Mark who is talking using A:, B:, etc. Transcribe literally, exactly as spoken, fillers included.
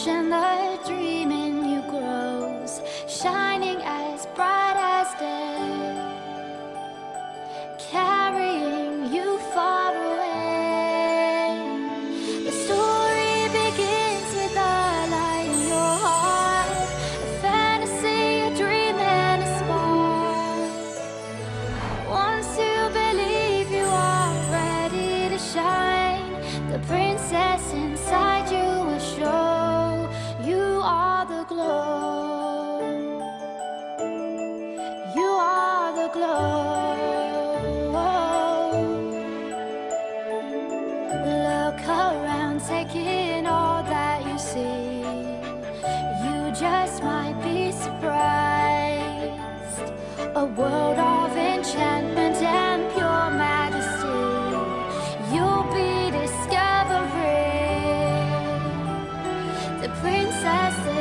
A: wish and the dream in you grows, shining as bright as day, carrying you far away. The story begins with a light in your heart, a fantasy, a dream and a spark. Once you believe you are ready to shine, the princess inside you will show you are the glow. You are the glow. Look around, take in all that you see. You just might be surprised. A world of enchantment and pure majesty you'll be discovering. The princess